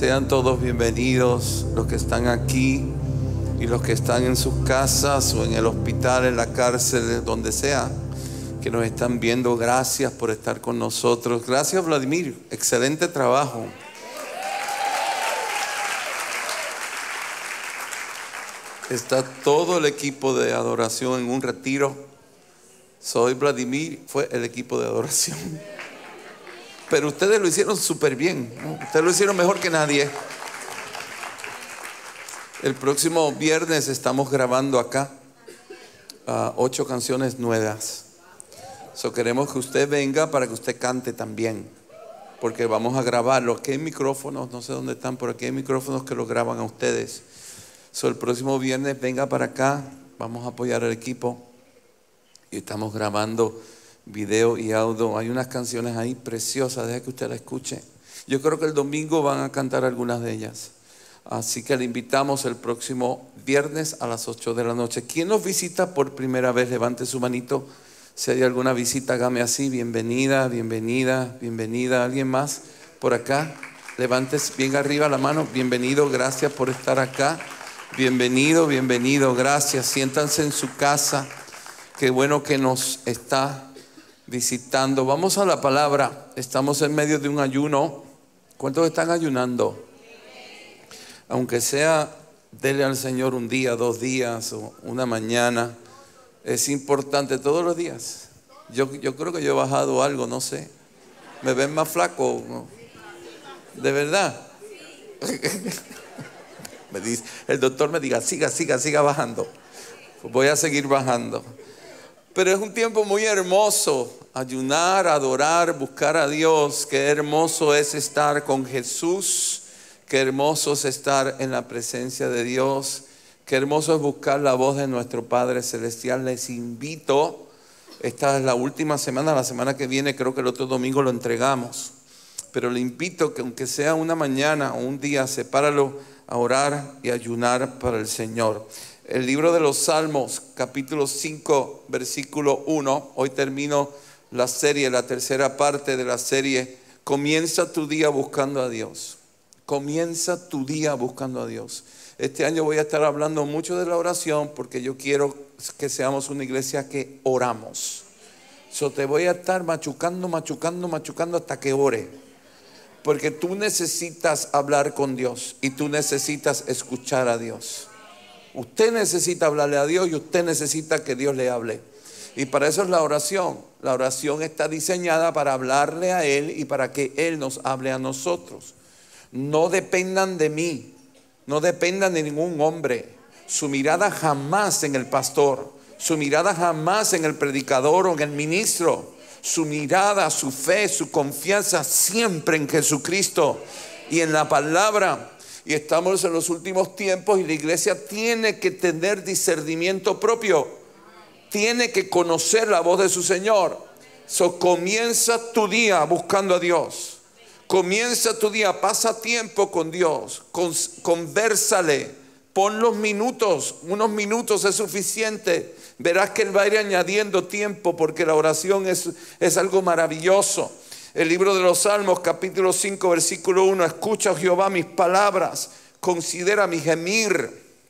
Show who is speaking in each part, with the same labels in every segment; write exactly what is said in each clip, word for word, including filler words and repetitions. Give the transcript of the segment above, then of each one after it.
Speaker 1: Sean todos bienvenidos, los que están aquí y los que están en sus casas o en el hospital, en la cárcel, donde sea que nos están viendo. Gracias por estar con nosotros. Gracias, Vladimir, excelente trabajo. Está todo el equipo de adoración en un retiro. Soy Vladimir, fue el equipo de adoración. Pero ustedes lo hicieron súper bien, ¿no? Ustedes lo hicieron mejor que nadie. El próximo viernes estamos grabando acá uh, ocho canciones nuevas. So, queremos que usted venga para que usted cante también, porque vamos a grabarlo. Aquí hay micrófonos, no sé dónde están, pero aquí hay micrófonos que los graban a ustedes. So, el próximo viernes venga para acá, vamos a apoyar al equipo y estamos grabando video y audio. Hay unas canciones ahí preciosas, deja que usted la escuche. Yo creo que el domingo van a cantar algunas de ellas, así que le invitamos el próximo viernes a las ocho de la noche. ¿Quién nos visita por primera vez? Levante su manito. Si hay alguna visita, hágame así: bienvenida, bienvenida, bienvenida. ¿Alguien más por acá? Levante bien arriba la mano. Bienvenido, gracias por estar acá. Bienvenido, bienvenido, gracias. Siéntanse en su casa. Qué bueno que nos está visitando. Vamos a la palabra. Estamos en medio de un ayuno. ¿Cuántos están ayunando? Aunque sea, dele al Señor un día, dos días o una mañana. Es importante todos los días. Yo, yo creo que yo he bajado algo, no sé. ¿Me ven más flaco? ¿No? ¿De verdad? Me dice, el doctor me diga, siga, siga, siga bajando. Pues voy a seguir bajando. Pero es un tiempo muy hermoso, ayunar, adorar, buscar a Dios. Qué hermoso es estar con Jesús, qué hermoso es estar en la presencia de Dios, qué hermoso es buscar la voz de nuestro Padre Celestial. Les invito, esta es la última semana, la semana que viene creo que el otro domingo lo entregamos, pero le invito que aunque sea una mañana o un día, sepáralo a orar y ayunar para el Señor. El libro de los Salmos, capítulo cinco, versículo uno. Hoy termino la serie, la tercera parte de la serie. Comienza tu día buscando a Dios. Comienza tu día buscando a Dios. Este año voy a estar hablando mucho de la oración, porque yo quiero que seamos una iglesia que oramos. So, te voy a estar machucando, machucando, machucando hasta que ore. Porque tú necesitas hablar con Dios y tú necesitas escuchar a Dios. Usted necesita hablarle a Dios y usted necesita que Dios le hable. Y para eso es la oración. La oración está diseñada para hablarle a Él y para que Él nos hable a nosotros. No dependan de mí, no dependan de ningún hombre. Su mirada jamás en el pastor, su mirada jamás en el predicador o en el ministro. Su mirada, su fe, su confianza siempre en Jesucristo y en la palabra. Y estamos en los últimos tiempos y la iglesia tiene que tener discernimiento propio. Tiene que conocer la voz de su Señor. So, comienza tu día buscando a Dios. Comienza tu día, pasa tiempo con Dios. Con, convérsale. Pon los minutos. Unos minutos es suficiente. Verás que Él va a ir añadiendo tiempo, porque la oración es, es algo maravilloso. El libro de los Salmos, capítulo cinco, versículo uno. Escucha, oh Jehová, mis palabras, considera mi gemir.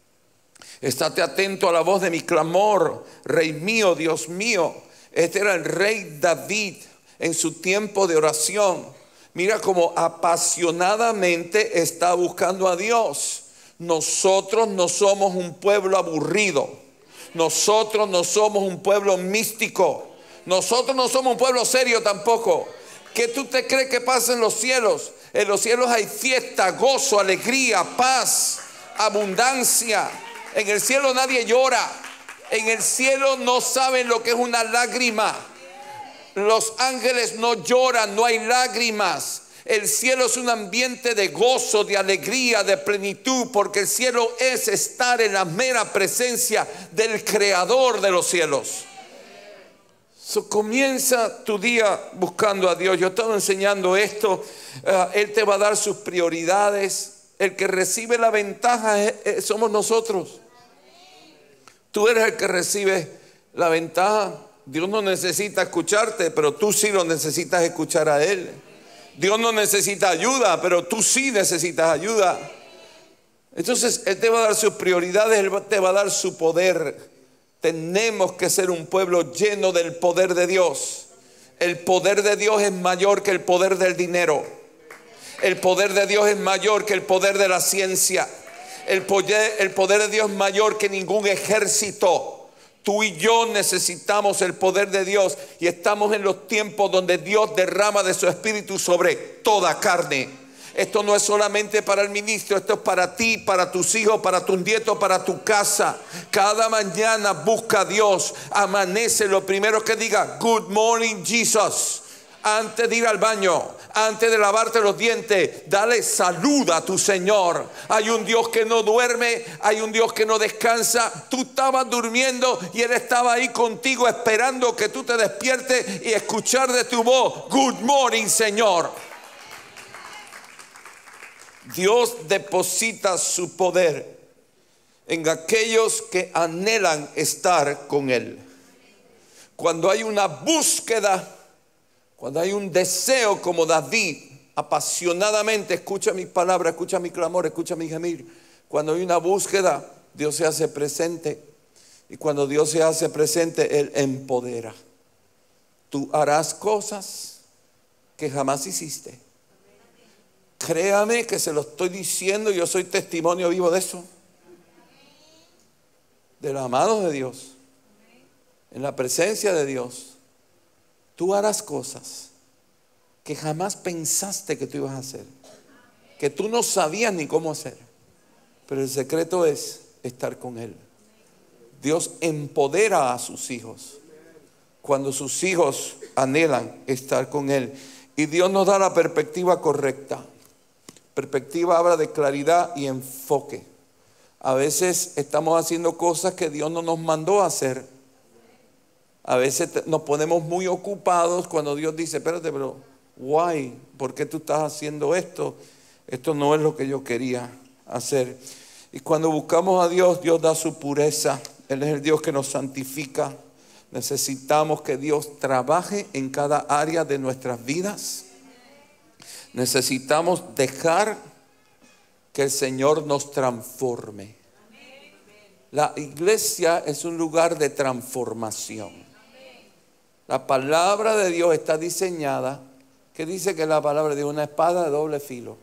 Speaker 1: Estate atento a la voz de mi clamor, Rey mío, Dios mío. Este era el rey David en su tiempo de oración. Mira cómo apasionadamente está buscando a Dios. Nosotros no somos un pueblo aburrido. Nosotros no somos un pueblo místico. Nosotros no somos un pueblo serio tampoco. ¿Qué tú te crees que pasa en los cielos? En los cielos hay fiesta, gozo, alegría, paz, abundancia. En el cielo nadie llora. En el cielo no saben lo que es una lágrima. Los ángeles no lloran, no hay lágrimas. El cielo es un ambiente de gozo, de alegría, de plenitud, porque el cielo es estar en la mera presencia del Creador de los cielos. So, comienza tu día buscando a Dios. Yo he estado enseñando esto. Uh, Él te va a dar sus prioridades. El que recibe la ventaja es, es, somos nosotros. Tú eres el que recibe la ventaja. Dios no necesita escucharte, pero tú sí lo necesitas escuchar a Él. Dios no necesita ayuda, pero tú sí necesitas ayuda. Entonces Él te va a dar sus prioridades, Él te va a dar su poder. Tenemos que ser un pueblo lleno del poder de Dios. El poder de Dios es mayor que el poder del dinero. El poder de Dios es mayor que el poder de la ciencia. El poder, el poder de Dios es mayor que ningún ejército. Tú y yo necesitamos el poder de Dios y estamos en los tiempos donde Dios derrama de su espíritu sobre toda carne. Esto no es solamente para el ministro, esto es para ti, para tus hijos, para tus nietos, para tu casa. Cada mañana busca a Dios, amanece, lo primero que diga, good morning Jesus. Antes de ir al baño, antes de lavarte los dientes, dale salud a tu Señor. Hay un Dios que no duerme, hay un Dios que no descansa. Tú estabas durmiendo y Él estaba ahí contigo esperando que tú te despiertes y escuchar de tu voz, good morning Señor. Dios deposita su poder en aquellos que anhelan estar con Él. Cuando hay una búsqueda, cuando hay un deseo como David, apasionadamente, escucha mis palabras, escucha mi clamor, escucha mi gemir. Cuando hay una búsqueda, Dios se hace presente. Y cuando Dios se hace presente, Él empodera. Tú harás cosas que jamás hiciste. Créame que se lo estoy diciendo, yo soy testimonio vivo de eso. De los amados de Dios. En la presencia de Dios. Tú harás cosas que jamás pensaste que tú ibas a hacer. Que tú no sabías ni cómo hacer. Pero el secreto es estar con Él. Dios empodera a sus hijos. Cuando sus hijos anhelan estar con Él. Y Dios nos da la perspectiva correcta. Perspectiva habla de claridad y enfoque. A veces estamos haciendo cosas que Dios no nos mandó a hacer. A veces nos ponemos muy ocupados cuando Dios dice, espérate, pero why? ¿Por qué tú estás haciendo esto? Esto no es lo que yo quería hacer. Y cuando buscamos a Dios, Dios da su pureza. Él es el Dios que nos santifica. Necesitamos que Dios trabaje en cada área de nuestras vidas. Necesitamos dejar que el Señor nos transforme. La iglesia es un lugar de transformación. La palabra de Dios está diseñada, que dice que la palabra de Dios es una espada de doble filo.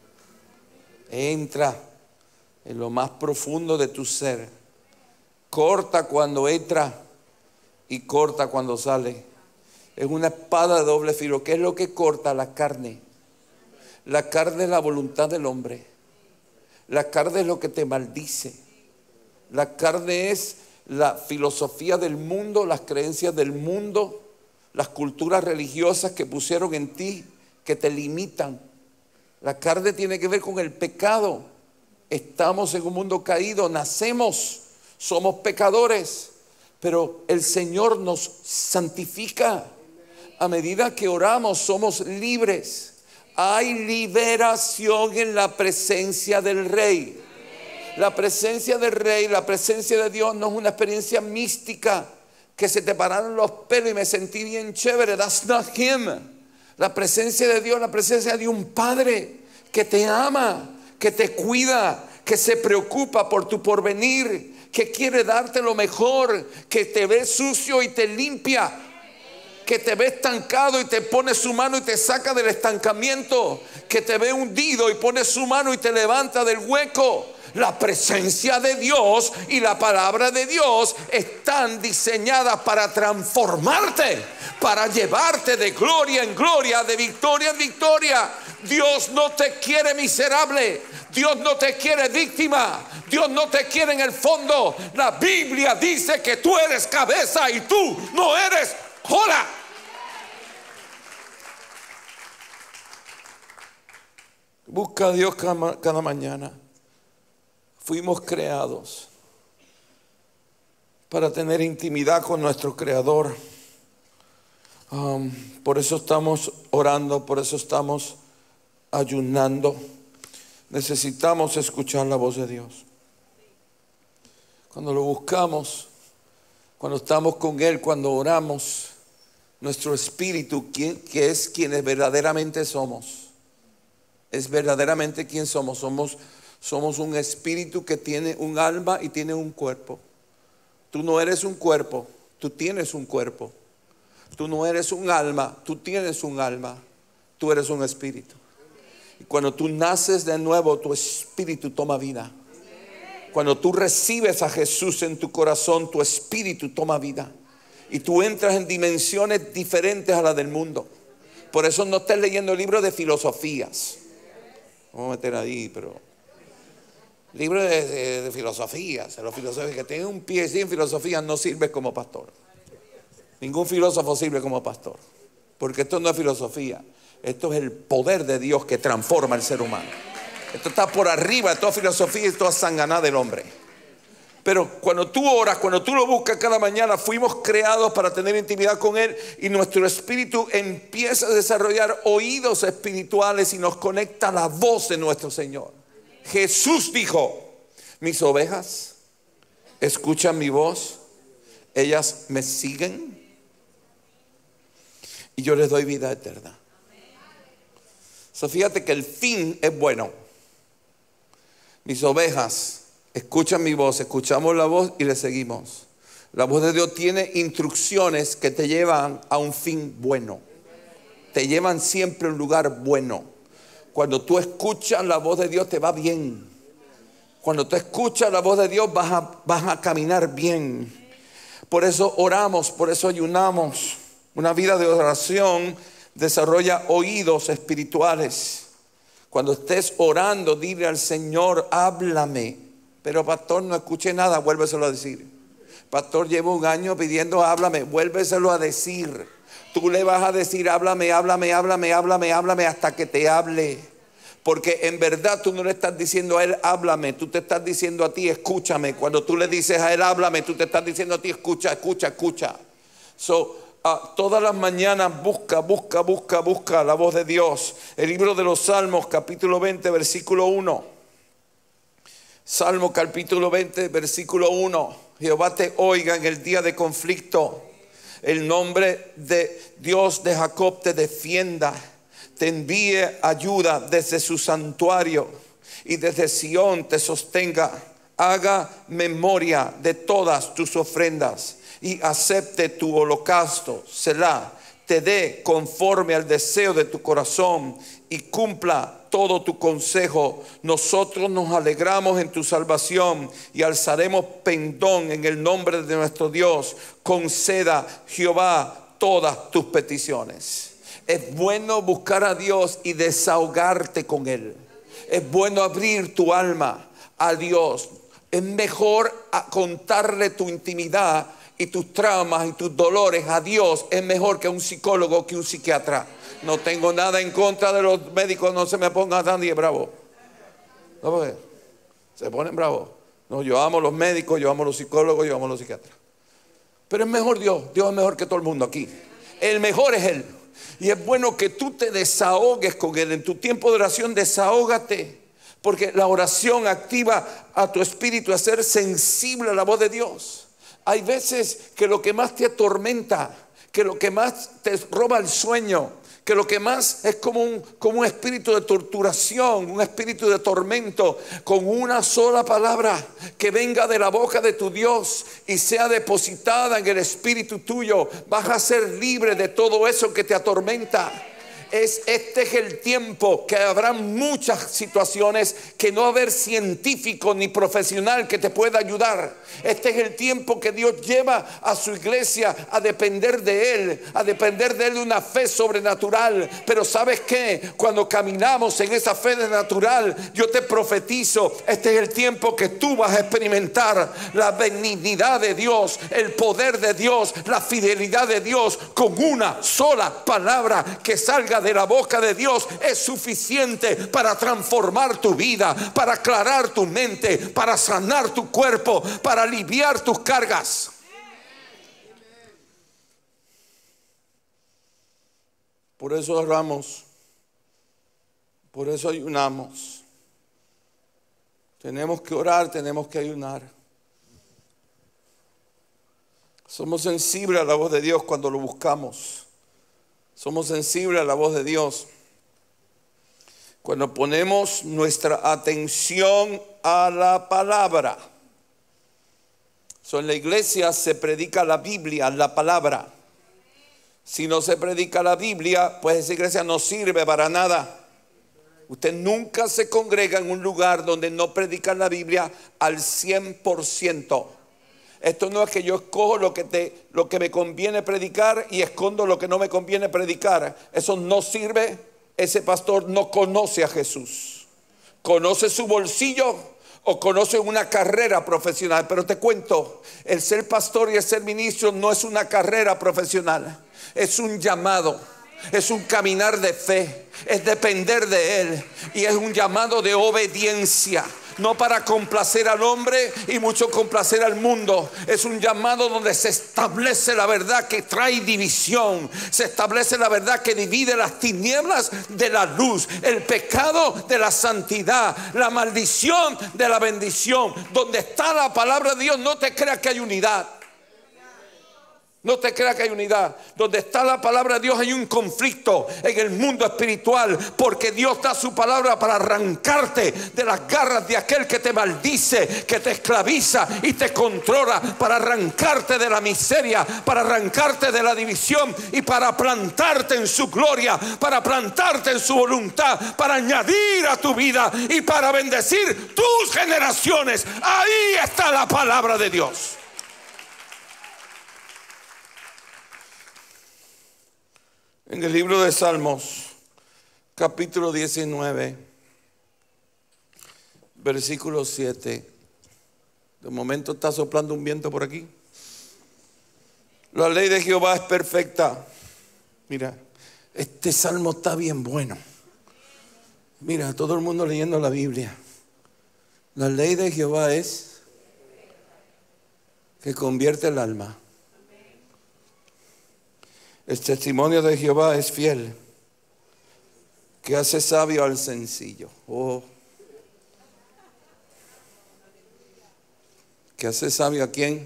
Speaker 1: Entra en lo más profundo de tu ser. Corta cuando entra y corta cuando sale. Es una espada de doble filo. ¿Qué es lo que corta? La carne. La carne es la voluntad del hombre. La carne es lo que te maldice. La carne es la filosofía del mundo, las creencias del mundo, las culturas religiosas que pusieron en ti, que te limitan. La carne tiene que ver con el pecado. Estamos en un mundo caído, nacemos, somos pecadores, pero el Señor nos santifica. A medida que oramos, somos libres. Hay liberación en la presencia del Rey. La presencia del Rey, la presencia de Dios no es una experiencia mística que se te pararon los pelos y me sentí bien chévere. That's not Him. La presencia de Dios, la presencia de un Padre que te ama, que te cuida, que se preocupa por tu porvenir, que quiere darte lo mejor, que te ve sucio y te limpia, que te ve estancado y te pone su mano y te saca del estancamiento, que te ve hundido y pone su mano y te levanta del hueco. La presencia de Dios y la palabra de Dios están diseñadas para transformarte, para llevarte de gloria en gloria, de victoria en victoria. Dios no te quiere miserable, Dios no te quiere víctima, Dios no te quiere en el fondo. La Biblia dice que tú eres cabeza y tú no eres cola. Busca a Dios cada, cada mañana. Fuimos creados para tener intimidad con nuestro Creador. Um, por eso estamos orando, por eso estamos ayunando. Necesitamos escuchar la voz de Dios. Cuando lo buscamos, cuando estamos con Él, cuando oramos, nuestro espíritu, que es quienes verdaderamente somos, es verdaderamente quién somos. Somos, somos un espíritu que tiene un alma y tiene un cuerpo. Tú no eres un cuerpo, tú tienes un cuerpo. Tú no eres un alma, tú tienes un alma. Tú eres un espíritu. Y cuando tú naces de nuevo, tu espíritu toma vida. Cuando tú recibes a Jesús en tu corazón, tu espíritu toma vida. Y tú entras en dimensiones diferentes a las del mundo. Por eso no estés leyendo libros de filosofías. Vamos a meter ahí, pero... libros de, de, de filosofías. Los filósofos que tienen un pie en filosofía no sirve como pastor. Ningún filósofo sirve como pastor. Porque esto no es filosofía. Esto es el poder de Dios que transforma al ser humano. Esto está por arriba de toda filosofía y toda sanganada del hombre. Pero cuando tú oras, cuando tú lo buscas cada mañana, fuimos creados para tener intimidad con Él. Y nuestro espíritu empieza a desarrollar oídos espirituales y nos conecta a la voz de nuestro Señor. Jesús dijo: mis ovejas escuchan mi voz, ellas me siguen y yo les doy vida eterna. So, fíjate que el fin es bueno. Mis ovejas escuchan mi voz, escuchamos la voz y le seguimos. La voz de Dios tiene instrucciones que te llevan a un fin bueno. Te llevan siempre a un lugar bueno. Cuando tú escuchas la voz de Dios te va bien. Cuando tú escuchas la voz de Dios vas a, vas a caminar bien. Por eso oramos, por eso ayunamos. Una vida de oración desarrolla oídos espirituales. Cuando estés orando, dile al Señor: háblame. Pero pastor, no escuché nada, vuélveselo a decir. Pastor, llevo un año pidiendo háblame, vuélveselo a decir. Tú le vas a decir: háblame, háblame, háblame, háblame, háblame, hasta que te hable. Porque en verdad tú no le estás diciendo a Él háblame, tú te estás diciendo a ti escúchame. Cuando tú le dices a Él háblame, tú te estás diciendo a ti escucha, escucha, escucha. So, uh, todas las mañanas busca, busca, busca, busca la voz de Dios. El libro de los Salmos, capítulo veinte, versículo uno. Salmo capítulo veinte, versículo uno. Jehová te oiga en el día de conflicto. El nombre de Dios de Jacob te defienda. Te envíe ayuda desde su santuario y desde Sión te sostenga. Haga memoria de todas tus ofrendas y acepte tu holocausto. Selah. Te dé conforme al deseo de tu corazón y cumpla todo tu consejo. Nosotros nos alegramos en tu salvación y alzaremos pendón en el nombre de nuestro Dios. Conceda Jehová todas tus peticiones. Es bueno buscar a Dios y desahogarte con Él. Es bueno abrir tu alma a Dios. Es mejor contarle tu intimidad y tus traumas y tus dolores a Dios. Es mejor que un psicólogo, que un psiquiatra. No tengo nada en contra de los médicos, no se me ponga nadie bravo. No, porque se ponen bravos. No, yo amo a los médicos, yo amo a los psicólogos, yo amo a los psiquiatras. Pero es mejor Dios, Dios es mejor que todo el mundo aquí. El mejor es Él. Y es bueno que tú te desahogues con Él. En tu tiempo de oración, desahógate. Porque la oración activa a tu espíritu a ser sensible a la voz de Dios. Hay veces que lo que más te atormenta, que lo que más te roba el sueño, que lo que más es como un, como un espíritu de torturación, un espíritu de tormento, con una sola palabra que venga de la boca de tu Dios y sea depositada en el espíritu tuyo, vas a ser libre de todo eso que te atormenta. Es, este es el tiempo que habrá muchas situaciones que no va a haber científico ni profesional que te pueda ayudar. Este es el tiempo que Dios lleva a su iglesia a depender de Él, a depender de Él de una fe sobrenatural. Pero ¿sabes qué? Cuando caminamos en esa fe natural, yo te profetizo, este es el tiempo que tú vas a experimentar la benignidad de Dios, el poder de Dios, la fidelidad de Dios. Con una sola palabra que salga de la boca de Dios es suficiente para transformar tu vida, para aclarar tu mente, para sanar tu cuerpo, para aliviar tus cargas. Por eso oramos, por eso ayunamos. Tenemos que orar, tenemos que ayunar. Somos sensibles a la voz de Dios cuando lo buscamos. Somos sensibles a la voz de Dios. Cuando ponemos nuestra atención a la palabra. So, en la iglesia se predica la Biblia, la palabra. Si no se predica la Biblia, pues esa iglesia no sirve para nada. Usted nunca se congrega en un lugar donde no predican la Biblia al cien por ciento. Esto no es que yo escojo lo que, te, lo que me conviene predicar y escondo lo que no me conviene predicar. Eso no sirve. Ese pastor no conoce a Jesús. Conoce su bolsillo o conoce una carrera profesional. Pero te cuento, el ser pastor y el ser ministro no es una carrera profesional. Es un llamado. Es un caminar de fe. Es depender de Él. Y es un llamado de obediencia. No para complacer al hombre y mucho complacer al mundo. Es un llamado donde se establece la verdad que trae división. Se establece la verdad que divide las tinieblas de la luz, el pecado de la santidad, la maldición de la bendición. Donde está la palabra de Dios, no te creas que hay unidad. No te creas que hay unidad. Donde está la palabra de Dios hay un conflicto en el mundo espiritual. Porque Dios da su palabra para arrancarte de las garras de aquel que te maldice, que te esclaviza y te controla. Para arrancarte de la miseria, para arrancarte de la división y para plantarte en su gloria, para plantarte en su voluntad, para añadir a tu vida y para bendecir tus generaciones. Ahí está la palabra de Dios. En el libro de Salmos, capítulo diecinueve, versículo siete. De momento está soplando un viento por aquí. La ley de Jehová es perfecta. Mira, este salmo está bien bueno. Mira, todo el mundo leyendo la Biblia. La ley de Jehová es que convierte el alma. El testimonio de Jehová es fiel, que hace sabio al sencillo. Oh. ¿Que hace sabio a quién?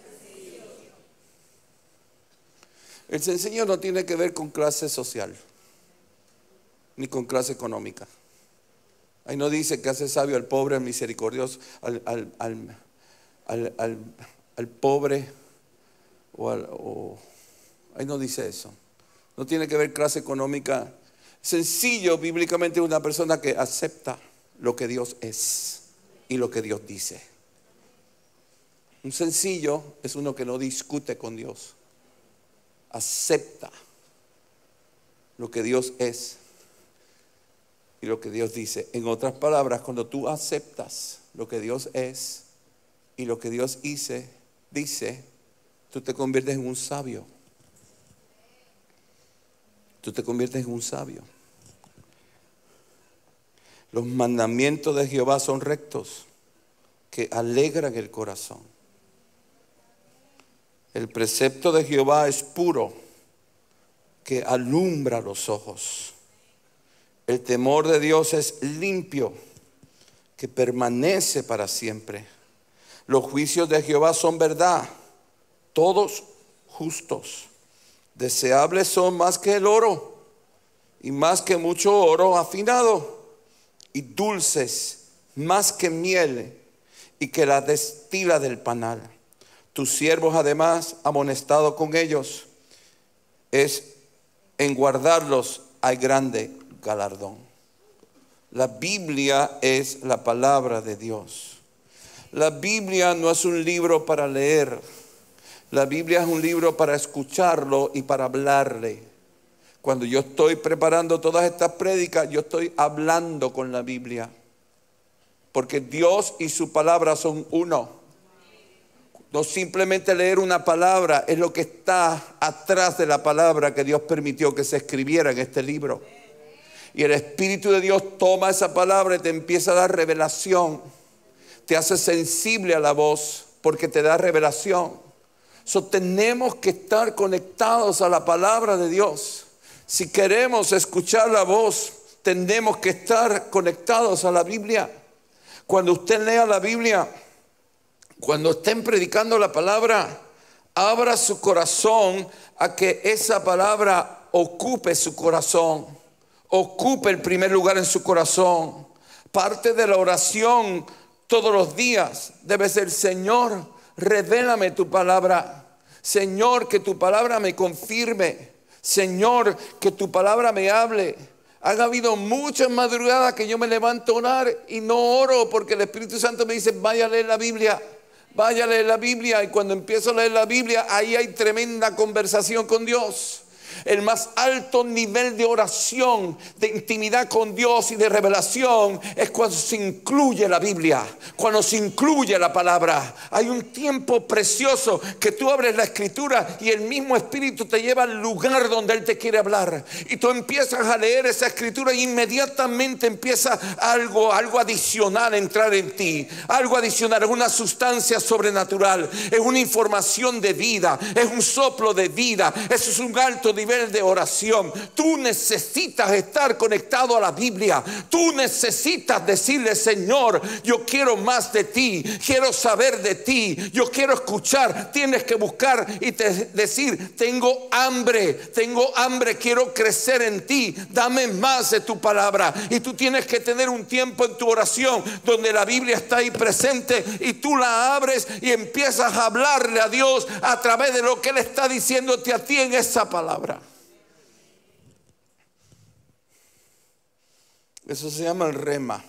Speaker 1: El sencillo no tiene que ver con clase social, ni con clase económica. Ahí no dice que hace sabio al pobre, al misericordioso, al, al, al, al, al, al pobre o al... O, ahí no dice eso. No tiene que ver clase económica. Sencillo bíblicamente es una persona que acepta lo que Dios es y lo que Dios dice. Un sencillo es uno que no discute con Dios. Acepta lo que Dios es y lo que Dios dice. En otras palabras, cuando tú aceptas lo que Dios es y lo que Dios dice, dice, tú te conviertes en un sabio. Tú te conviertes en un sabio. Los mandamientos de Jehová son rectos, que alegran el corazón. El precepto de Jehová es puro, que alumbra los ojos. El temor de Dios es limpio, que permanece para siempre. Los juicios de Jehová son verdad, todos justos. Deseables son más que el oro y más que mucho oro afinado, y dulces más que miel y que la destila del panal. Tus siervos además, amonestado con ellos, es en guardarlos hay grande galardón. La Biblia es la palabra de Dios. La Biblia no es un libro para leer. La Biblia es un libro para escucharlo y para hablarle. Cuando yo estoy preparando todas estas prédicas, yo estoy hablando con la Biblia. Porque Dios y su palabra son uno. No simplemente leer una palabra, es lo que está atrás de la palabra que Dios permitió que se escribiera en este libro. Y el Espíritu de Dios toma esa palabra y te empieza a dar revelación. Te hace sensible a la voz porque te da revelación. So, tenemos que estar conectados a la palabra de Dios. Si queremos escuchar la voz, tenemos que estar conectados a la Biblia. Cuando usted lea la Biblia, cuando estén predicando la palabra, abra su corazón a que esa palabra ocupe su corazón, ocupe el primer lugar en su corazón. Parte de la oración todos los días debe ser: Señor, revélame tu palabra. Señor, que tu palabra me confirme. Señor, que tu palabra me hable. Han habido muchas madrugadas que yo me levanto a orar y no oro porque el Espíritu Santo me dice: vaya a leer la Biblia, vaya a leer la Biblia. Y cuando empiezo a leer la Biblia, ahí hay tremenda conversación con Dios. El más alto nivel de oración, de intimidad con Dios y de revelación es cuando se incluye la Biblia, cuando se incluye la palabra. Hay un tiempo precioso que tú abres la Escritura y el mismo Espíritu te lleva al lugar donde Él te quiere hablar. Y tú empiezas a leer esa Escritura e inmediatamente empieza algo, algo adicional a entrar en ti. Algo adicional, es una sustancia sobrenatural, es una información de vida, es un soplo de vida. Eso es un alto nivel de oración. Tú necesitas estar conectado a la Biblia. Tú necesitas decirle: Señor, yo quiero más de ti, quiero saber de ti, yo quiero escuchar. Tienes que buscar y te decir: tengo hambre, tengo hambre, quiero crecer en ti, dame más de tu palabra. Y tú tienes que tener un tiempo en tu oración donde la Biblia está ahí presente y tú la abres y empiezas a hablarle a Dios a través de lo que Él está diciéndote a ti en esa palabra. Eso se llama el rema.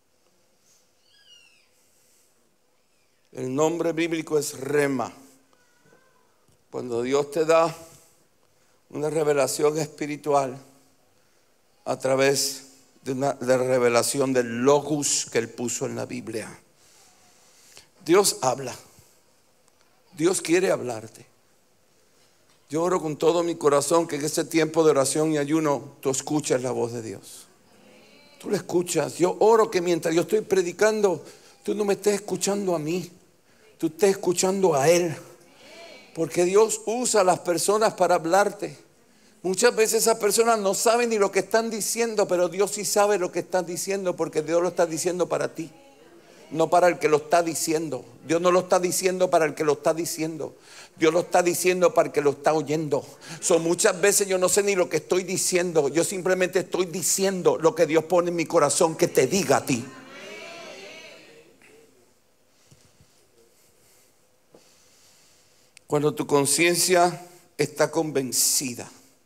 Speaker 1: El nombre bíblico es rema. Cuando Dios te da una revelación espiritual a través de una de la revelación del logos que Él puso en la Biblia. Dios habla. Dios quiere hablarte. Yo oro con todo mi corazón que en este tiempo de oración y ayuno tú escuches la voz de Dios. Tú la escuchas. Yo oro que mientras yo estoy predicando, tú no me estés escuchando a mí, tú estés escuchando a Él. Porque Dios usa a las personas para hablarte. Muchas veces esas personas no saben ni lo que están diciendo, pero Dios sí sabe lo que están diciendo, porque Dios lo está diciendo para ti, no para el que lo está diciendo. Dios no lo está diciendo para el que lo está diciendo. Dios lo está diciendo para el que lo está oyendo. Son muchas veces yo no sé ni lo que estoy diciendo. Yo simplemente estoy diciendo lo que Dios pone en mi corazón que te diga a ti. Cuando tu conciencia está convencida.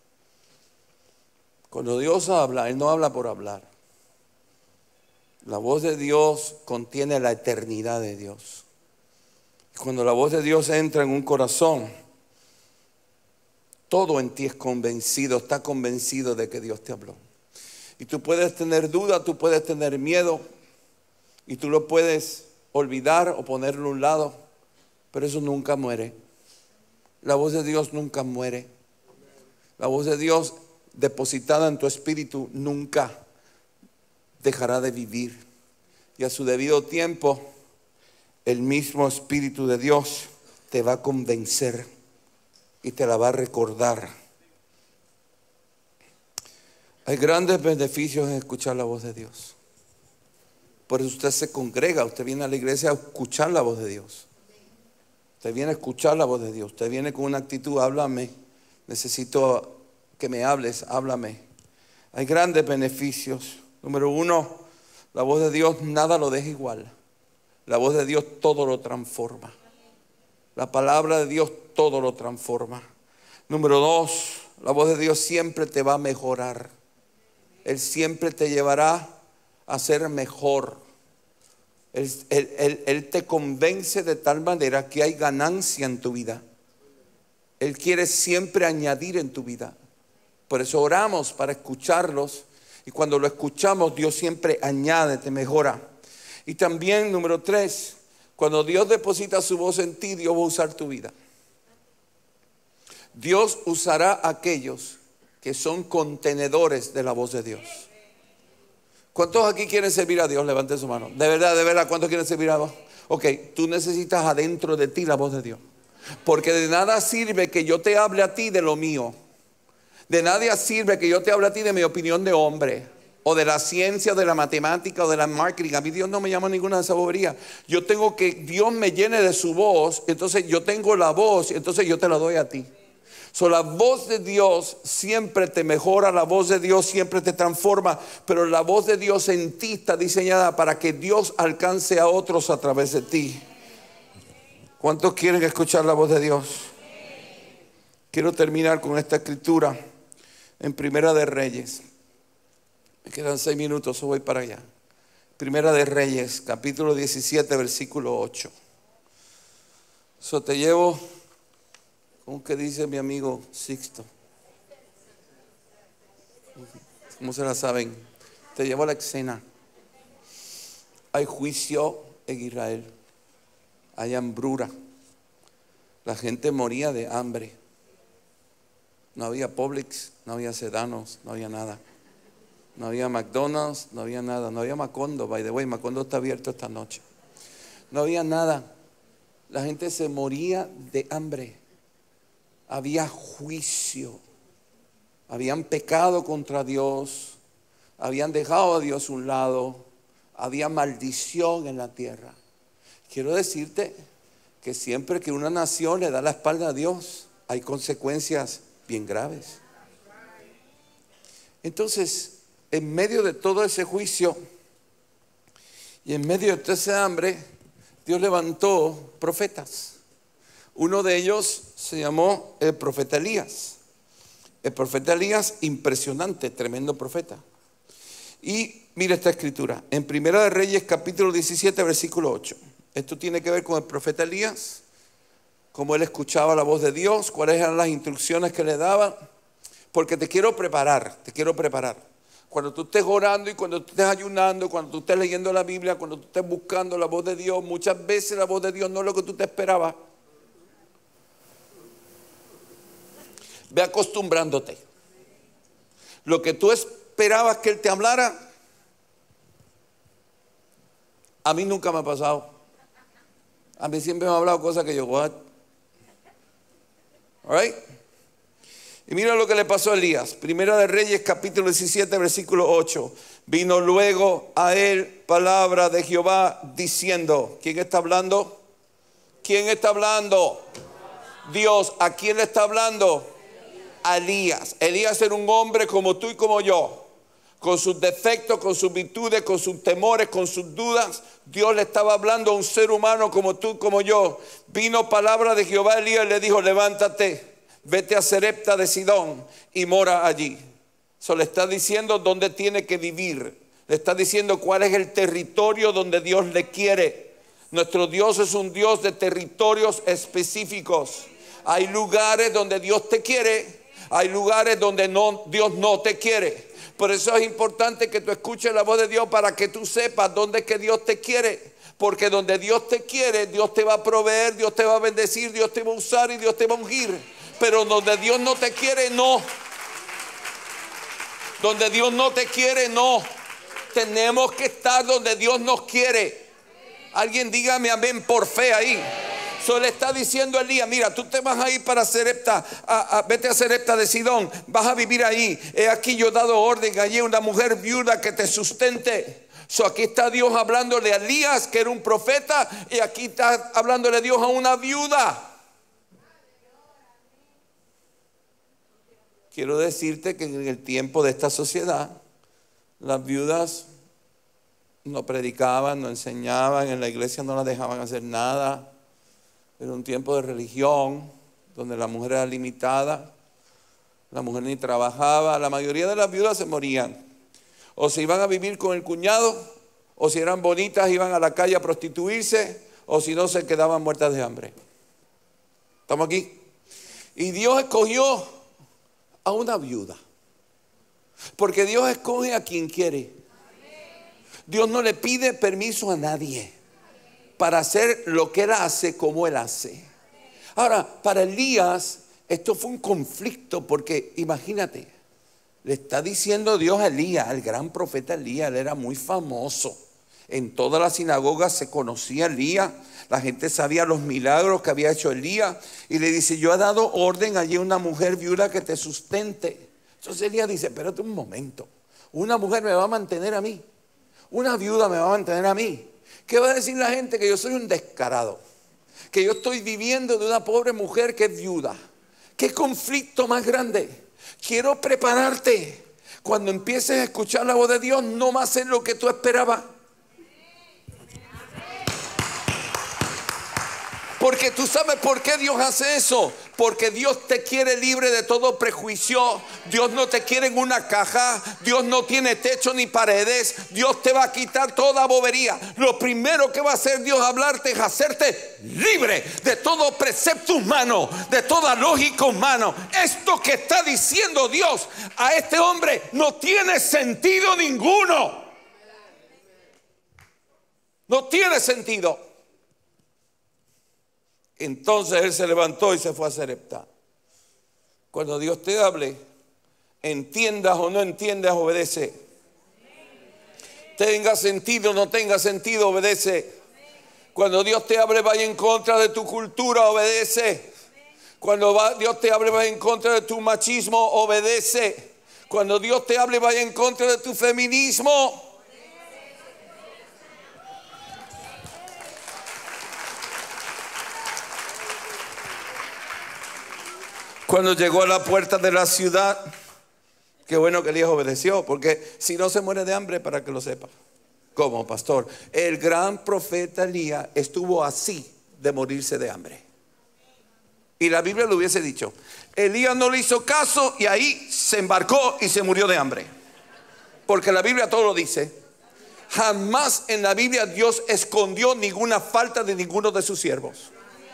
Speaker 1: Cuando Dios habla, Él no habla por hablar. La voz de Dios contiene la eternidad de Dios. Cuando la voz de Dios entra en un corazón, todo en ti es convencido, está convencido de que Dios te habló. Y tú puedes tener duda, tú puedes tener miedo, y tú lo puedes olvidar o ponerlo a un lado, pero eso nunca muere. La voz de Dios nunca muere. La voz de Dios depositada en tu espíritu nunca dejará de vivir. Y a su debido tiempo, el mismo Espíritu de Dios te va a convencer y te la va a recordar. Hay grandes beneficios en escuchar la voz de Dios. Por eso usted se congrega, usted viene a la iglesia a escuchar la voz de Dios. Usted viene a escuchar la voz de Dios. Usted viene con una actitud: háblame, necesito que me hables, háblame. Hay grandes beneficios. Número uno, la voz de Dios nada lo deja igual. La voz de Dios todo lo transforma. La palabra de Dios todo lo transforma. Número dos, la voz de Dios siempre te va a mejorar. Él siempre te llevará a ser mejor. Él, él, él, él te convence de tal manera que hay ganancia en tu vida. Él quiere siempre añadir en tu vida. Por eso oramos para escucharlos. Y cuando lo escuchamos, Dios siempre añade, te mejora. Y también, número tres, cuando Dios deposita su voz en ti, Dios va a usar tu vida. Dios usará a aquellos que son contenedores de la voz de Dios. ¿Cuántos aquí quieren servir a Dios? Levanten su mano. De verdad, de verdad, ¿cuántos quieren servir a Dios? Ok, tú necesitas adentro de ti la voz de Dios. Porque de nada sirve que yo te hable a ti de lo mío. De nada sirve que yo te hable a ti de mi opinión de hombre, o de la ciencia, o de la matemática, o de la marketing. A mí Dios no me llama ninguna de esas boberías. Yo tengo que Dios me llene de su voz. Entonces yo tengo la voz, entonces yo te la doy a ti. So, la voz de Dios siempre te mejora, la voz de Dios siempre te transforma, pero la voz de Dios en ti está diseñada para que Dios alcance a otros a través de ti. ¿Cuántos quieren escuchar la voz de Dios? Quiero terminar con esta escritura en Primera de Reyes. Me quedan seis minutos, o voy para allá. Primera de Reyes, capítulo diecisiete, versículo ocho. So, te llevo, ¿cómo que dice mi amigo Sixto? ¿Cómo se la saben? Te llevo a la escena. Hay juicio en Israel. Hay hambruna. La gente moría de hambre. No había Publix, no había Sedanos, no había nada. No había McDonald's, no había nada. No había Macondo, by the way, Macondo está abierto esta noche. No había nada. La gente se moría de hambre. Había juicio. Habían pecado contra Dios. Habían dejado a Dios a un lado. Había maldición en la tierra. Quiero decirte que siempre que una nación le da la espalda a Dios, hay consecuencias bien graves. Entonces, en medio de todo ese juicio y en medio de toda esa hambre, Dios levantó profetas. Uno de ellos se llamó el profeta Elías. El profeta Elías, impresionante, tremendo profeta. Y mira esta escritura, en Primera de Reyes, capítulo diecisiete, versículo ocho. Esto tiene que ver con el profeta Elías, cómo él escuchaba la voz de Dios, cuáles eran las instrucciones que le daba. Porque te quiero preparar, te quiero preparar. Cuando tú estés orando y cuando tú estés ayunando, cuando tú estés leyendo la Biblia, cuando tú estés buscando la voz de Dios, muchas veces la voz de Dios no es lo que tú te esperabas. Ve acostumbrándote. Lo que tú esperabas que Él te hablara, a mí nunca me ha pasado. A mí siempre me ha hablado cosas que yo, what? All right? Y mira lo que le pasó a Elías. Primera de Reyes, capítulo diecisiete, versículo ocho. Vino luego a él palabra de Jehová diciendo. ¿Quién está hablando? ¿Quién está hablando? Dios. ¿A quién le está hablando? A Elías. Elías era un hombre como tú y como yo, con sus defectos, con sus virtudes, con sus temores, con sus dudas. Dios le estaba hablando a un ser humano como tú y como yo. Vino palabra de Jehová a Elías y le dijo: levántate, vete a Sarepta de Sidón y mora allí. Eso le está diciendo dónde tiene que vivir. Le está diciendo cuál es el territorio donde Dios le quiere. Nuestro Dios es un Dios de territorios específicos. Hay lugares donde Dios te quiere. Hay lugares donde no, Dios no te quiere. Por eso es importante que tú escuches la voz de Dios, para que tú sepas dónde es que Dios te quiere. Porque donde Dios te quiere, Dios te va a proveer, Dios te va a bendecir, Dios te va a usar y Dios te va a ungir. Pero donde Dios no te quiere, no. Donde Dios no te quiere, no. Tenemos que estar donde Dios nos quiere. Alguien dígame amén por fe ahí. Eso le está diciendo a Elías: mira, tú te vas a ir para Sarepta, a, a, vete a Sarepta de Sidón, vas a vivir ahí. He aquí yo he dado orden allí a una mujer viuda que te sustente. So, aquí está Dios hablándole a Elías, que era un profeta, y aquí está hablándole Dios a una viuda. Quiero decirte que en el tiempo de esta sociedad, las viudas no predicaban, no enseñaban, en la iglesia no las dejaban hacer nada. Era un tiempo de religión, donde la mujer era limitada, la mujer ni trabajaba. La mayoría de las viudas se morían. O se iban a vivir con el cuñado, o si eran bonitas iban a la calle a prostituirse, o si no se quedaban muertas de hambre. ¿Estamos aquí? Y Dios escogió a una viuda, porque Dios escoge a quien quiere. Dios no le pide permiso a nadie para hacer lo que Él hace como Él hace. Ahora, para Elías esto fue un conflicto, porque imagínate, le está diciendo Dios a Elías, al gran profeta Elías. Él era muy famoso. En todas las sinagogas se conocía a Elías. La gente sabía los milagros que había hecho Elías. Y le dice: yo he dado orden allí a una mujer viuda que te sustente. Entonces Elías dice: espérate un momento, una mujer me va a mantener a mí, una viuda me va a mantener a mí. ¿Qué va a decir la gente? Que yo soy un descarado, que yo estoy viviendo de una pobre mujer que es viuda, ¿Qué conflicto más grande? Quiero prepararte. Cuando empieces a escuchar la voz de Dios, no va a ser lo que tú esperabas. Porque tú sabes por qué Dios hace eso. Porque Dios te quiere libre de todo prejuicio. Dios no te quiere en una caja. Dios no tiene techo ni paredes. Dios te va a quitar toda bobería. Lo primero que va a hacer Dios hablarte es hacerte libre de todo precepto humano, de toda lógica humana. Esto que está diciendo Dios a este hombre no tiene sentido ninguno. No tiene sentido. Entonces él se levantó y se fue a Sarepta. Cuando Dios te hable, entiendas o no entiendas, obedece. Tenga sentido o no tenga sentido, obedece. Cuando Dios te hable, vaya en contra de tu cultura, obedece. Cuando va, Dios te hable, vaya en contra de tu machismo, obedece. Cuando Dios te hable, vaya en contra de tu feminismo. Cuando llegó a la puerta de la ciudad, qué bueno que Elías obedeció, porque si no se muere de hambre, para que lo sepa. ¿Cómo, pastor? El gran profeta Elías estuvo así de morirse de hambre. Y la Biblia lo hubiese dicho. Elías no le hizo caso y ahí se embarcó y se murió de hambre. Porque la Biblia todo lo dice. Jamás en la Biblia Dios escondió ninguna falta de ninguno de sus siervos.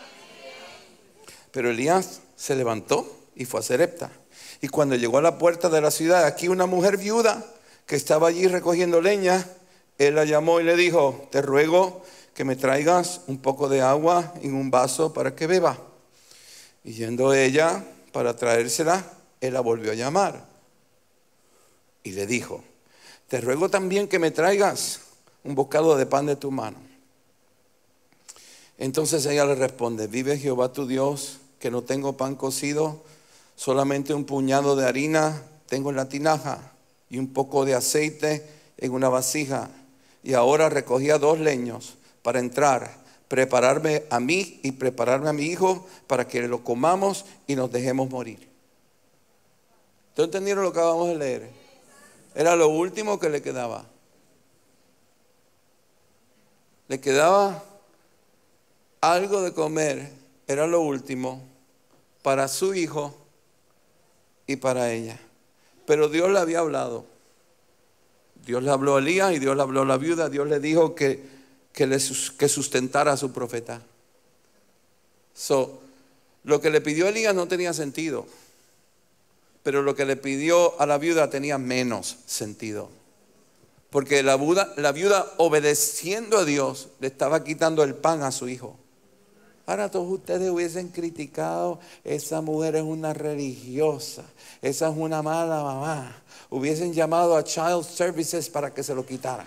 Speaker 1: Pero Elías se levantó y fue a Sarepta. Y cuando llegó a la puerta de la ciudad, aquí una mujer viuda que estaba allí recogiendo leña, él la llamó y le dijo: te ruego que me traigas un poco de agua en un vaso para que beba. Y yendo ella para traérsela, él la volvió a llamar y le dijo: te ruego también que me traigas un bocado de pan de tu mano. Entonces ella le responde: vive Jehová tu Dios, que no tengo pan cocido, solamente un puñado de harina tengo en la tinaja y un poco de aceite en una vasija. Y ahora recogía dos leños para entrar, prepararme a mí y prepararme a mi hijo para que lo comamos y nos dejemos morir. ¿Ustedes entendieron lo que acabamos de leer? Era lo último que le quedaba. Le quedaba algo de comer, era lo último para su hijo y para ella. Pero Dios le había hablado. Dios le habló a Elías y Dios le habló a la viuda. Dios le dijo que, que, le, que sustentara a su profeta. So, lo que le pidió a Elías no tenía sentido, pero lo que le pidió a la viuda tenía menos sentido. Porque la viuda, la viuda obedeciendo a Dios le estaba quitando el pan a su hijo. Ahora todos ustedes hubiesen criticado: esa mujer es una religiosa, esa es una mala mamá. Hubiesen llamado a Child Services para que se lo quitaran.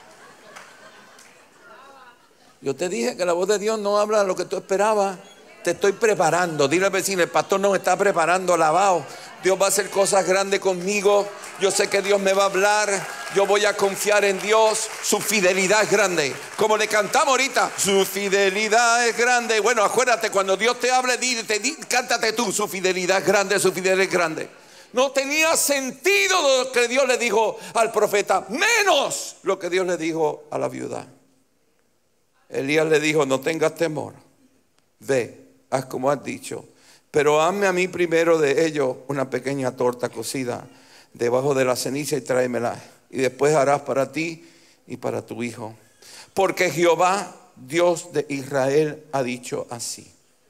Speaker 1: Yo te dije que la voz de Dios no habla de lo que tú esperabas. Te estoy preparando. Dile al vecino: el pastor nos está preparando, alabado. Dios va a hacer cosas grandes conmigo. Yo sé que Dios me va a hablar. Yo voy a confiar en Dios. Su fidelidad es grande. Como le cantamos ahorita, su fidelidad es grande. Bueno, acuérdate, cuando Dios te hable, di, te, di, cántate tú: su fidelidad es grande, su fidelidad es grande. No tenía sentido lo que Dios le dijo al profeta, menos lo que Dios le dijo a la viuda. Elías le dijo: no tengas temor, ve, haz como has dicho, pero hazme a mí primero de ello una pequeña torta cocida debajo de la ceniza y tráemela, y después harás para ti y para tu hijo, porque Jehová, Dios de Israel, ha dicho así.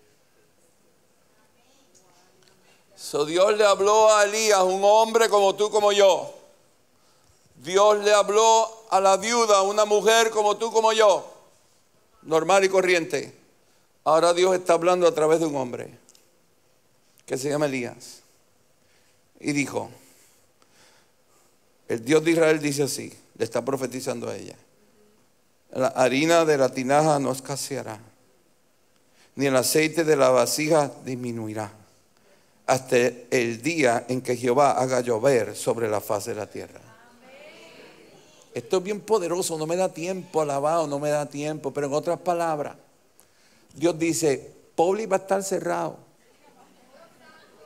Speaker 1: So, Dios le habló a Elías, un hombre como tú, como yo. Dios le habló a la viuda, una mujer como tú, como yo, normal y corriente. Ahora Dios está hablando a través de un hombre que se llama Elías. Y dijo: el Dios de Israel dice así, le está profetizando a ella: la harina de la tinaja no escaseará, ni el aceite de la vasija disminuirá, hasta el día en que Jehová haga llover sobre la faz de la tierra. Esto es bien poderoso, no me da tiempo, alabado, no me da tiempo. Pero en otras palabras, Dios dice: Publi va a estar cerrado.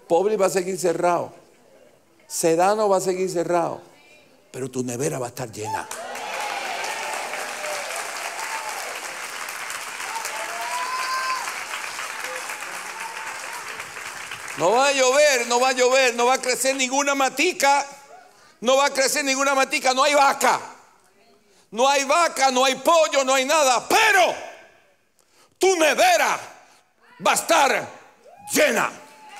Speaker 1: Publix va a seguir cerrado. Sedano va a seguir cerrado. Pero tu nevera va a estar llena. No va a llover, no va a llover, no va a crecer ninguna matica. No va a crecer ninguna matica, no hay vaca. No hay vaca, no hay pollo, no hay nada. Pero tu nevera va a estar llena.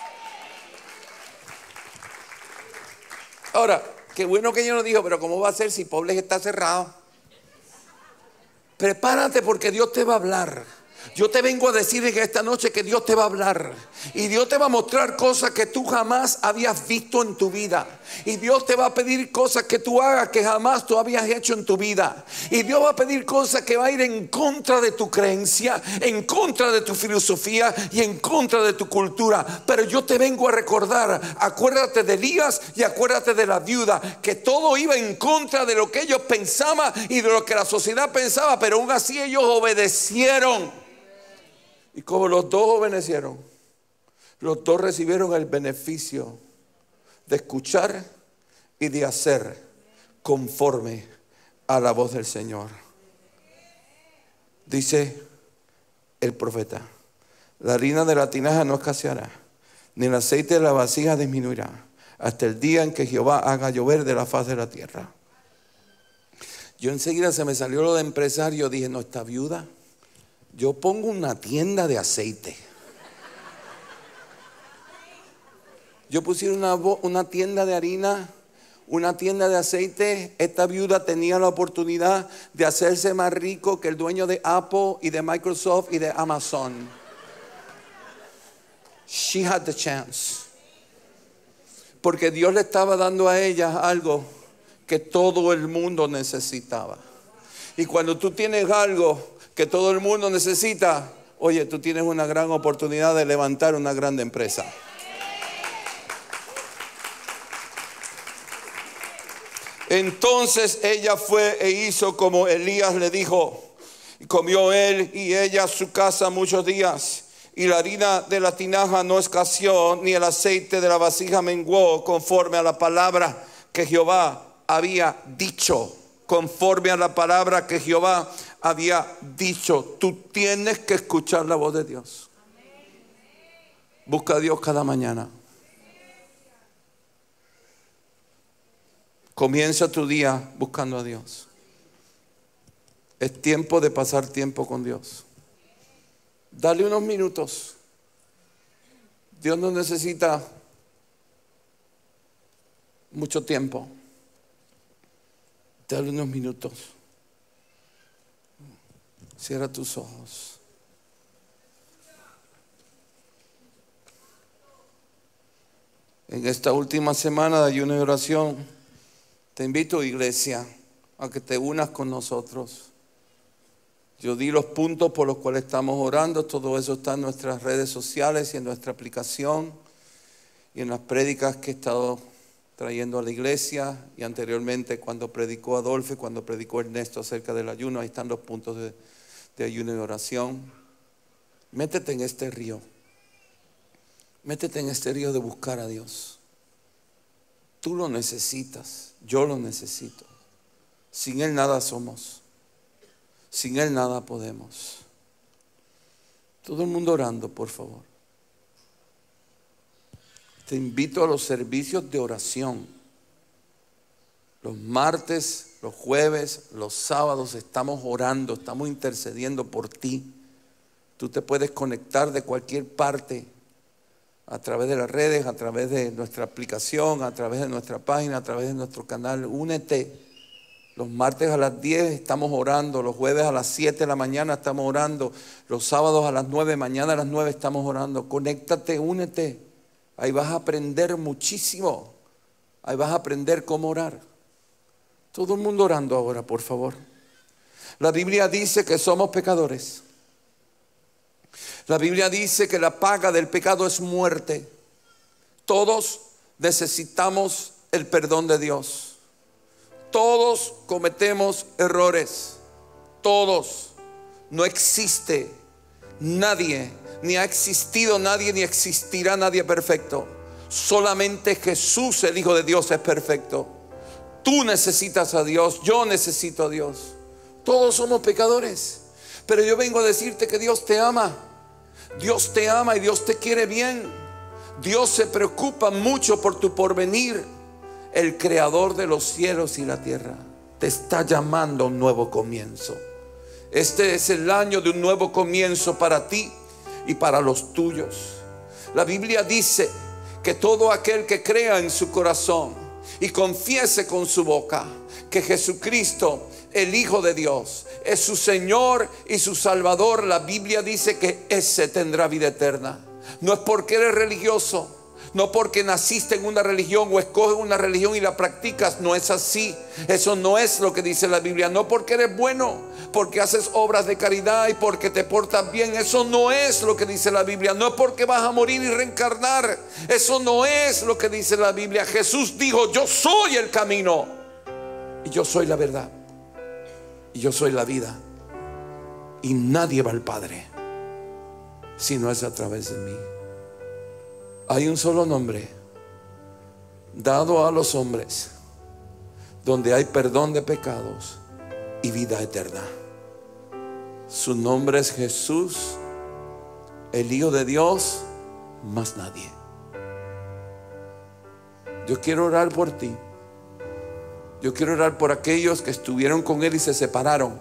Speaker 1: Ahora, qué bueno que yo no dijo, pero ¿cómo va a ser si Publix está cerrado? Prepárate porque Dios te va a hablar. Yo te vengo a decir en esta noche que Dios te va a hablar. Y Dios te va a mostrar cosas que tú jamás habías visto en tu vida. Y Dios te va a pedir cosas que tú hagas que jamás tú habías hecho en tu vida. Y Dios va a pedir cosas que va a ir en contra de tu creencia, en contra de tu filosofía y en contra de tu cultura. Pero yo te vengo a recordar, acuérdate de Elías y acuérdate de la viuda, que todo iba en contra de lo que ellos pensaban y de lo que la sociedad pensaba, pero aún así ellos obedecieron. Y como los dos obedecieron, los dos recibieron el beneficio de escuchar y de hacer conforme a la voz del Señor. Dice el profeta: la harina de la tinaja no escaseará, ni el aceite de la vasija disminuirá, hasta el día en que Jehová haga llover de la faz de la tierra. Yo enseguida se me salió lo de empresario. Dije, no, esta viuda, yo pongo una tienda de aceite. Yo pusiera una, una tienda de harina, una tienda de aceite. Esta viuda tenía la oportunidad de hacerse más rico que el dueño de Apple y de Microsoft y de Amazon. She had the chance. Porque Dios le estaba dando a ella algo que todo el mundo necesitaba. Y cuando tú tienes algo que todo el mundo necesita, oye, tú tienes una gran oportunidad de levantar una gran empresa. Entonces ella fue e hizo como Elías le dijo. Y comió él y ella su casa muchos días. Y la harina de la tinaja no escaseó, ni el aceite de la vasija menguó, conforme a la palabra que Jehová había dicho. Conforme a la palabra que Jehová había dicho. Tú tienes que escuchar la voz de Dios. Busca a Dios cada mañana. Comienza tu día buscando a Dios. Es tiempo de pasar tiempo con Dios. Dale unos minutos. Dios no necesita mucho tiempo. Dale unos minutos. Cierra tus ojos. En esta última semana de ayuno y oración, te invito, iglesia, a que te unas con nosotros. Yo di los puntos por los cuales estamos orando. Todo eso está en nuestras redes sociales y en nuestra aplicación y en las prédicas que he estado trayendo a la iglesia, y anteriormente cuando predicó Adolfo y cuando predicó Ernesto acerca del ayuno. Ahí están los puntos de, de ayuno y oración. Métete en este río. Métete en este río de buscar a Dios. Tú lo necesitas, yo lo necesito. Sin Él nada somos. Sin Él nada podemos. Todo el mundo orando, por favor. Te invito a los servicios de oración. Los martes, los jueves, los sábados estamos orando, estamos intercediendo por ti. Tú te puedes conectar de cualquier parte, a través de las redes, a través de nuestra aplicación, a través de nuestra página, a través de nuestro canal. Únete. Los martes a las diez estamos orando, los jueves a las siete de la mañana estamos orando, los sábados a las nueve, mañana a las nueve estamos orando. Conéctate, únete. Ahí vas a aprender muchísimo. Ahí vas a aprender cómo orar. Todo el mundo orando ahora, por favor. La Biblia dice que somos pecadores. La Biblia dice que la paga del pecado es muerte. Todos necesitamos el perdón de Dios. Todos cometemos errores. Todos. No existe nadie, ni ha existido nadie, ni existirá nadie perfecto. Solamente Jesús, el Hijo de Dios, es perfecto. Tú necesitas a Dios, yo necesito a Dios. Todos somos pecadores, pero yo vengo a decirte que Dios te ama. Dios te ama y Dios te quiere bien. Dios se preocupa mucho por tu porvenir. El creador de los cielos y la tierra te está llamando a un nuevo comienzo. Este es el año de un nuevo comienzo para ti y para los tuyos. La Biblia dice que todo aquel que crea en su corazón y confiese con su boca que Jesucristo, el Hijo de Dios, es su Señor y su Salvador, la Biblia dice que ese tendrá vida eterna. No es porque eres religioso, no porque naciste en una religión o escoges una religión y la practicas. No es así. Eso no es lo que dice la Biblia. No porque eres bueno, porque haces obras de caridad y porque te portas bien. Eso no es lo que dice la Biblia. No es porque vas a morir y reencarnar. Eso no es lo que dice la Biblia. Jesús dijo: yo soy el camino y yo soy la verdad y yo soy la vida, y nadie va al Padre si no es a través de mí. Hay un solo nombre dado a los hombres donde hay perdón de pecados y vida eterna. Su nombre es Jesús, el Hijo de Dios, más nadie. Yo quiero orar por ti. Yo quiero orar por aquellos que estuvieron con Él y se separaron,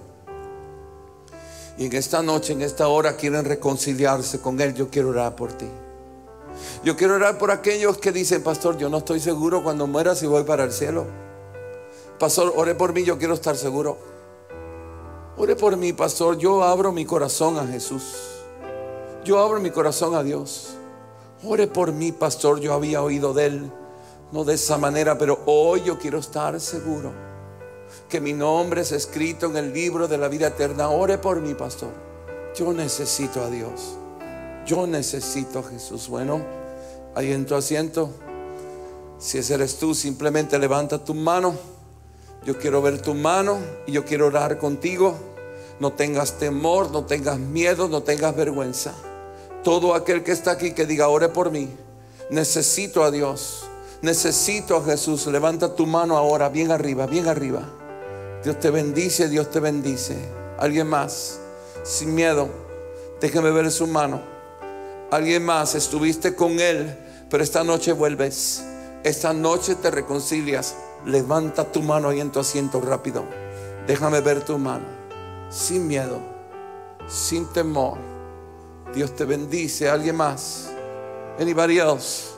Speaker 1: y en esta noche, en esta hora, quieren reconciliarse con Él. Yo quiero orar por ti. Yo quiero orar por aquellos que dicen: pastor, yo no estoy seguro cuando muera si voy para el cielo. Pastor, ore por mí, yo quiero estar seguro. Ore por mí, pastor. Yo abro mi corazón a Jesús. Yo abro mi corazón a Dios. Ore por mí, pastor. Yo había oído de Él, no de esa manera, pero hoy yo quiero estar seguro que mi nombre es escrito en el libro de la vida eterna. Ore por mí, pastor. Yo necesito a Dios. Yo necesito a Jesús. Bueno, ahí en tu asiento, si ese eres tú, simplemente levanta tu mano. Yo quiero ver tu mano y yo quiero orar contigo. No tengas temor, no tengas miedo, no tengas vergüenza. Todo aquel que está aquí que diga: ore por mí, necesito a Dios, necesito a Jesús. Levanta tu mano ahora, bien arriba, bien arriba. Dios te bendice, Dios te bendice. Alguien más, sin miedo, déjeme ver su mano. Alguien más, estuviste con Él, pero esta noche vuelves. Esta noche te reconcilias. Levanta tu mano ahí en tu asiento rápido. Déjame ver tu mano. Sin miedo, sin temor. Dios te bendice. Alguien más. Anybody else?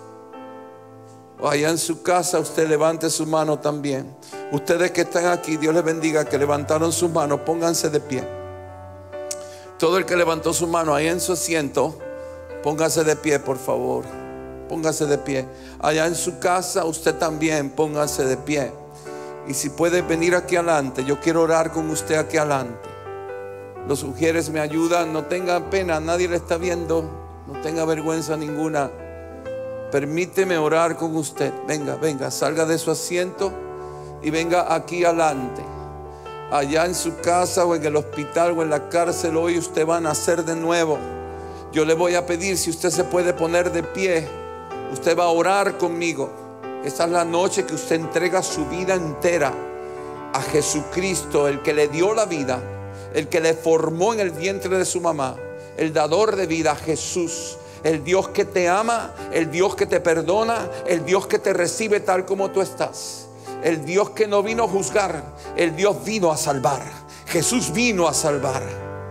Speaker 1: O allá en su casa, usted levante su mano también. Ustedes que están aquí, Dios les bendiga, que levantaron sus manos, pónganse de pie. Todo el que levantó su mano ahí en su asiento, póngase de pie, por favor. Póngase de pie. Allá en su casa, usted también, póngase de pie. Y si puede venir aquí adelante, yo quiero orar con usted aquí adelante. Los sugieres me ayudan. No tenga pena, nadie le está viendo. No tenga vergüenza ninguna. Permíteme orar con usted. Venga, venga, salga de su asiento y venga aquí adelante. Allá en su casa o en el hospital o en la cárcel, hoy usted va a nacer de nuevo. Yo le voy a pedir si usted se puede poner de pie. Usted va a orar conmigo. Esta es la noche que usted entrega su vida entera a Jesucristo, el que le dio la vida, el que le formó en el vientre de su mamá, el dador de vida, Jesús. El Dios que te ama, el Dios que te perdona, el Dios que te recibe tal como tú estás. El Dios que no vino a juzgar, el Dios vino a salvar. Jesús vino a salvar.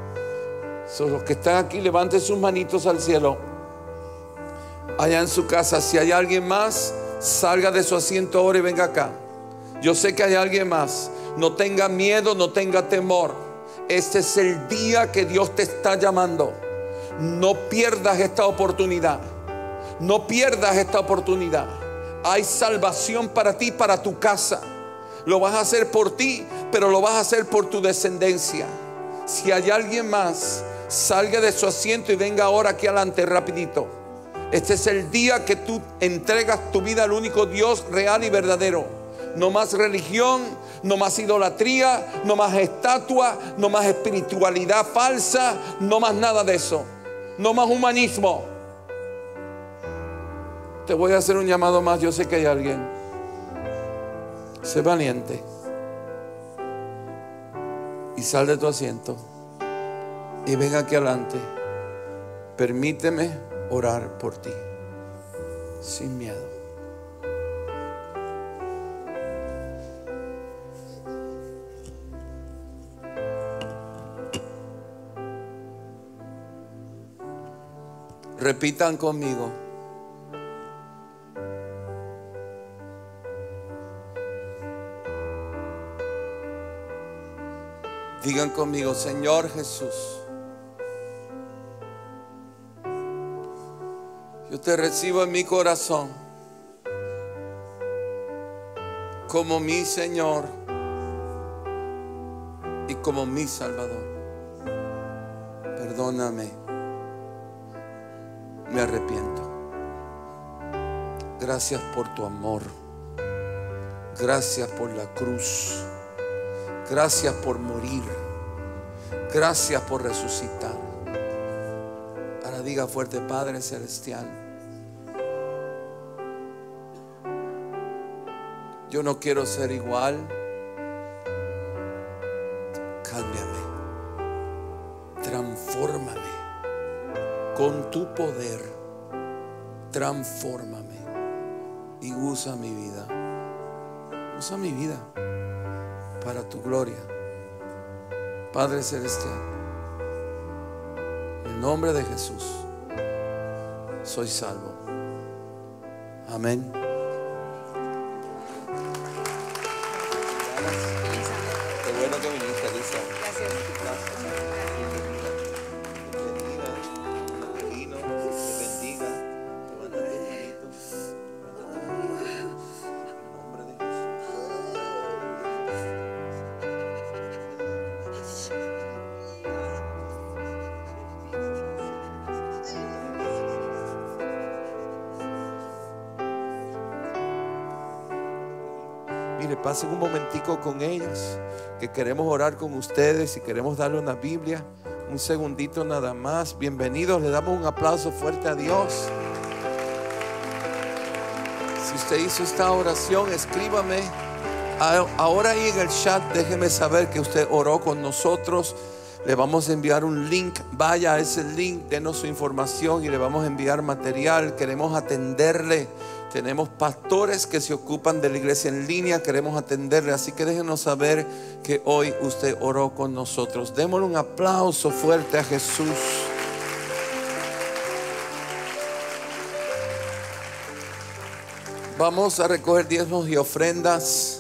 Speaker 1: So, los que están aquí, levanten sus manitos al cielo. Allá en su casa, si hay alguien más, salga de su asiento ahora y venga acá. Yo sé que hay alguien más. No tenga miedo, no tenga temor. Este es el día que Dios te está llamando. No pierdas esta oportunidad. No pierdas esta oportunidad. Hay salvación para ti, para tu casa. Lo vas a hacer por ti, pero lo vas a hacer por tu descendencia. Si hay alguien más, salga de su asiento y venga ahora aquí adelante rapidito. Este es el día que tú entregas tu vida al único Dios real y verdadero. No más religión, no más idolatría, no más estatua, no más espiritualidad falsa, no más nada de eso. No más humanismo. Te voy a hacer un llamado más. Yo sé que hay alguien. Sé valiente y sal de tu asiento y ven aquí adelante. Permíteme orar por ti sin miedo. Repitan conmigo. Digan conmigo: Señor Jesús, yo te recibo en mi corazón como mi Señor y como mi Salvador. Perdóname, me arrepiento. Gracias por tu amor. Gracias por la cruz. Gracias por morir. Gracias por resucitar. Ahora diga fuerte: Padre Celestial, yo no quiero ser igual. Cámbiame. Transfórmame con tu poder. Transfórmame y usa mi vida. Usa mi vida para tu gloria. Padre Celestial, en el nombre de Jesús soy salvo. Amén. Qué bueno que viniste, Lisa.
Speaker 2: Gracias.
Speaker 1: Gracias. Te bendiga, te bendiga, te bendiga. Levántate, hermanito. Levántate, en el nombre de Mire, pasen un momentico con ellos, que queremos orar con ustedes y queremos darle una Biblia. Un segundito nada más. Bienvenidos, le damos un aplauso fuerte a Dios. Si usted hizo esta oración, escríbame ahora ahí en el chat. Déjeme saber que usted oró con nosotros. Le vamos a enviar un link. Vaya a ese link, denos su información y le vamos a enviar material. Queremos atenderle. Tenemos pastores que se ocupan de la iglesia en línea. Queremos atenderle. Así que déjenos saber que hoy usted oró con nosotros. Démosle un aplauso fuerte a Jesús. Vamos a recoger diezmos y ofrendas.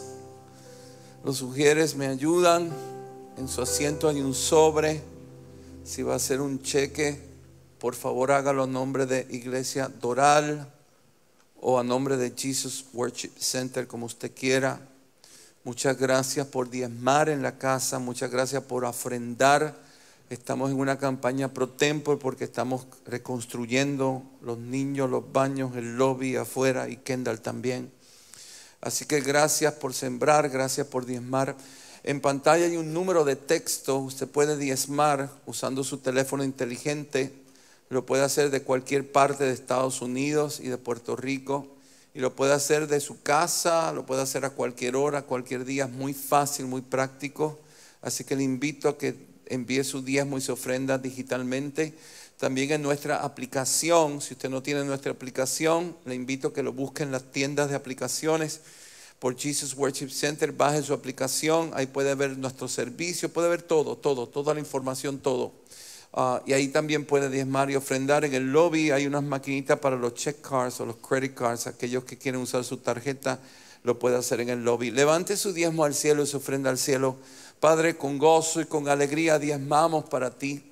Speaker 1: Los sugieres me ayudan. En su asiento hay un sobre. Si va a hacer un cheque, por favor hágalo a nombre de Iglesia Doral o a nombre de Jesus Worship Center, como usted quiera. Muchas gracias por diezmar en la casa. Muchas gracias por ofrendar. Estamos en una campaña pro tempore porque estamos reconstruyendo los niños, los baños, el lobby afuera y Kendall también. Así que gracias por sembrar, gracias por diezmar. En pantalla hay un número de texto. Usted puede diezmar usando su teléfono inteligente. Lo puede hacer de cualquier parte de Estados Unidos y de Puerto Rico. Y lo puede hacer de su casa, lo puede hacer a cualquier hora, cualquier día. Es muy fácil, muy práctico. Así que le invito a que envíe su diezmo y su ofrenda digitalmente. También en nuestra aplicación. Si usted no tiene nuestra aplicación, le invito a que lo busque en las tiendas de aplicaciones. Por Jesus Worship Center, baje su aplicación. Ahí puede ver nuestro servicio, puede ver todo, todo, toda la información, todo. Uh, y ahí también puede diezmar y ofrendar. En el lobby hay unas maquinitas para los check cards o los credit cards. Aquellos que quieren usar su tarjeta lo puede hacer en el lobby. Levante su diezmo al cielo y su ofrenda al cielo. Padre, con gozo y con alegría diezmamos para ti.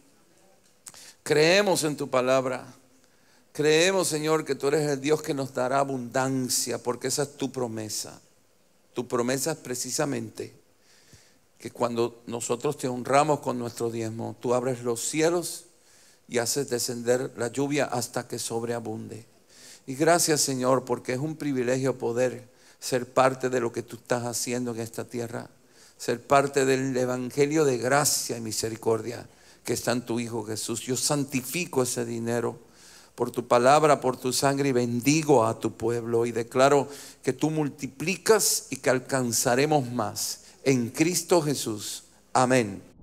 Speaker 1: Creemos en tu palabra. Creemos, Señor, que tú eres el Dios que nos dará abundancia, porque esa es tu promesa. Tu promesa es precisamente que cuando nosotros te honramos con nuestro diezmo, tú abres los cielos y haces descender la lluvia hasta que sobreabunde. Y gracias, Señor, porque es un privilegio poder ser parte de lo que tú estás haciendo en esta tierra. Ser parte del evangelio de gracia y misericordia que está en tu Hijo Jesús. Yo santifico ese dinero por tu palabra, por tu sangre, y bendigo a tu pueblo y declaro que tú multiplicas y que alcanzaremos más en Cristo Jesús. Amén.